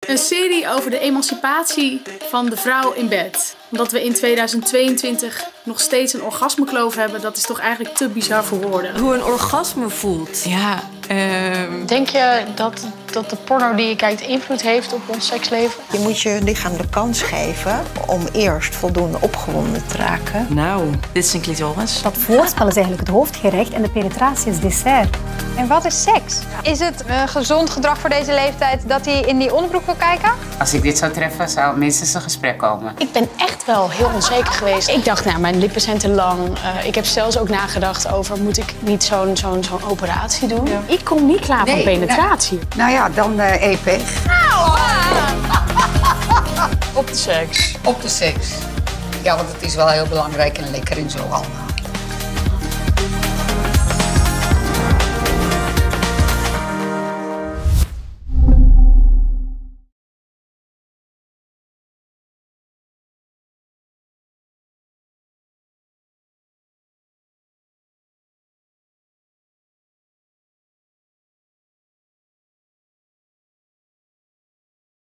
Een serie over de emancipatie van de vrouw in bed. Omdat we in 2022 nog steeds een orgasmekloof hebben, dat is toch eigenlijk te bizar voor woorden. Hoe een orgasme voelt. Ja, Denk je dat de porno die je kijkt invloed heeft op ons seksleven? Je moet je lichaam de kans geven om eerst voldoende opgewonden te raken. Nou, dit is een clitoris. Dat voorspel is eigenlijk het hoofdgerecht en de penetratie is dessert. En wat is seks? Is het gezond gedrag voor deze leeftijd dat hij in die onderbroek wil kijken? Als ik dit zou treffen, zou minstens een gesprek komen. Ik ben echt wel heel onzeker geweest. Ik dacht, nou, mijn lippen zijn te lang. Ik heb zelfs ook nagedacht over, moet ik niet zo'n operatie doen? Ja. Ik kom niet klaar van penetratie. Nou ja, dan EP. Op de seks. Op de seks. Ja, want het is wel heel belangrijk en lekker in zo'n handen.